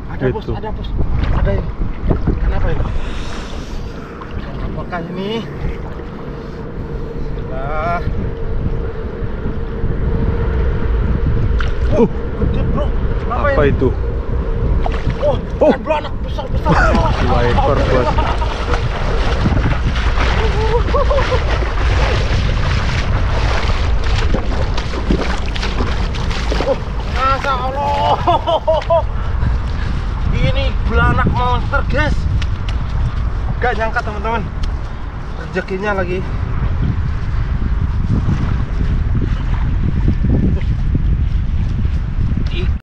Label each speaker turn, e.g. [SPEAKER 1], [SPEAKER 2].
[SPEAKER 1] Ada
[SPEAKER 2] gitu.
[SPEAKER 1] bos, ada bos. Ada ini. Kenapa ini? Apakah ini? Nah. Gede bro.
[SPEAKER 2] Apa
[SPEAKER 1] ini?
[SPEAKER 2] itu?
[SPEAKER 1] Oh,
[SPEAKER 2] Oh.
[SPEAKER 1] kan belanak besar-besar.
[SPEAKER 2] 2 ekor bos.
[SPEAKER 1] Masya Allah. Ini belanak monster guys. Gak nyangka teman-teman, rezekinya lagi